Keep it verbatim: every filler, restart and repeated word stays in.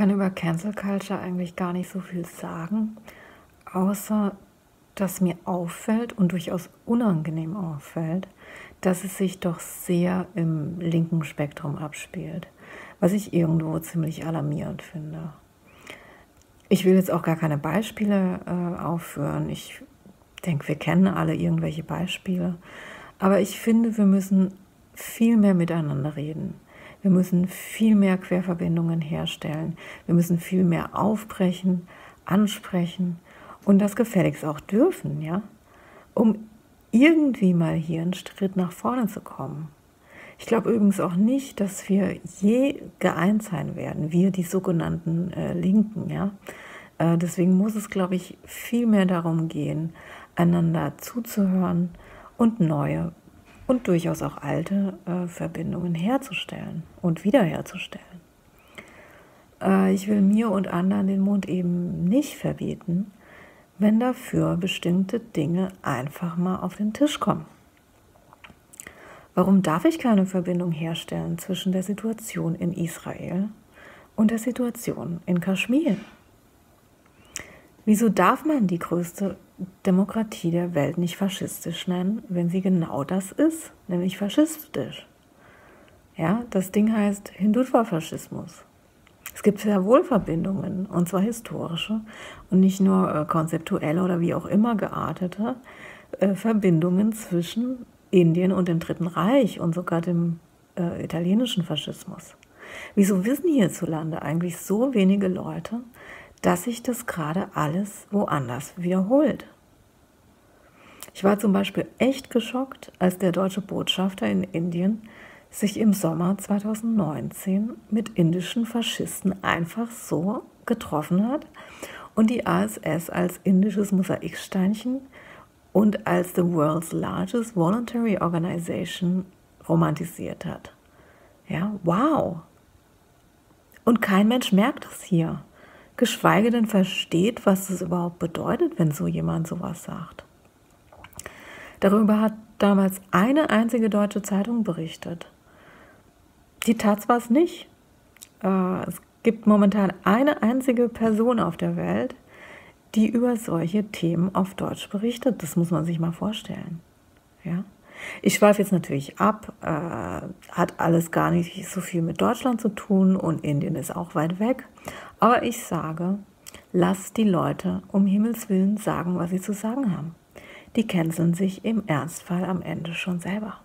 Ich kann über Cancel Culture eigentlich gar nicht so viel sagen, außer dass mir auffällt und durchaus unangenehm auffällt, dass es sich doch sehr im linken Spektrum abspielt, was ich irgendwo ziemlich alarmierend finde. Ich will jetzt auch gar keine Beispiele äh, aufführen. Ich denke, wir kennen alle irgendwelche Beispiele. Aber ich finde, wir müssen viel mehr miteinander reden. Wir müssen viel mehr Querverbindungen herstellen. Wir müssen viel mehr aufbrechen, ansprechen und das gefälligst auch dürfen, ja, um irgendwie mal hier einen Schritt nach vorne zu kommen. Ich glaube übrigens auch nicht, dass wir je geeint sein werden, wir die sogenannten äh, Linken, ja. Äh, deswegen muss es, glaube ich, viel mehr darum gehen, einander zuzuhören und neue und durchaus auch alte äh, Verbindungen herzustellen und wiederherzustellen. Äh, ich will mir und anderen den Mund eben nicht verbieten, wenn dafür bestimmte Dinge einfach mal auf den Tisch kommen. Warum darf ich keine Verbindung herstellen zwischen der Situation in Israel und der Situation in Kaschmir? Wieso darf man die größte Demokratie der Welt nicht faschistisch nennen, wenn sie genau das ist, nämlich faschistisch? Ja, das Ding heißt Hindutva-Faschismus. Es gibt sehr wohl Verbindungen, und zwar historische und nicht nur äh, konzeptuelle oder wie auch immer geartete äh, Verbindungen zwischen Indien und dem Dritten Reich und sogar dem äh, italienischen Faschismus. Wieso wissen hierzulande eigentlich so wenige Leute, dass sich das gerade alles woanders wiederholt? Ich war zum Beispiel echt geschockt, als der deutsche Botschafter in Indien sich im Sommer zweitausendneunzehn mit indischen Faschisten einfach so getroffen hat und die A S S als indisches Mosaiksteinchen und als the world's largest voluntary organization romantisiert hat. Ja, wow! Und kein Mensch merkt das hier, geschweige denn versteht, was das überhaupt bedeutet, wenn so jemand sowas sagt. Darüber hat damals eine einzige deutsche Zeitung berichtet. Die Taz war es nicht. Äh, es gibt momentan eine einzige Person auf der Welt, die über solche Themen auf Deutsch berichtet. Das muss man sich mal vorstellen. Ja? Ich schweife jetzt natürlich ab, äh, hat alles gar nicht so viel mit Deutschland zu tun und Indien ist auch weit weg. Aber ich sage, lasst die Leute um Himmels Willen sagen, was sie zu sagen haben. Die canceln sich im Ernstfall am Ende schon selber.